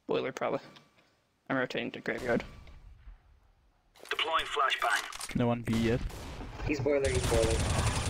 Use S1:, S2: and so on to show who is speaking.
S1: Boiler, probably. I'm rotating to graveyard.
S2: Deploying flashbang.
S3: No one B yet.
S4: He's boiler, he's boiler.